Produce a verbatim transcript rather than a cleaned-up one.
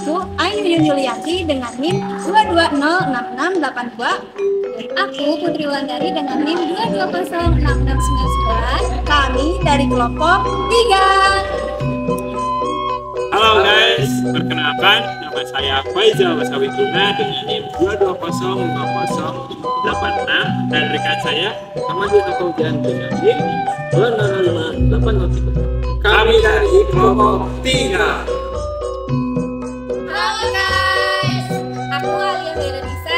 Aku Ayu Yulianti dengan NIM dua dua nol enam enam delapan dua. Dan aku Putri Wulandari dengan NIM dua dua nol enam enam sembilan sembilan. Kami dari kelompok tiga. Halo guys, perkenalkan nama saya Faizal Wasawituna dengan NIM dua dua nol lima nol delapan enam dan rekan saya Ahmad Fauzan dengan NIM dua nol lima delapan nol tiga. kami dari kelompok tiga. Halo guys, aku Alia Melanisa